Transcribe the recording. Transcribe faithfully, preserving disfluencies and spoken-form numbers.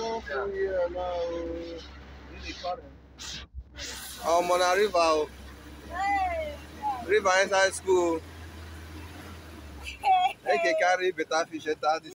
I'm on a river. River inside school. They can carry better fish.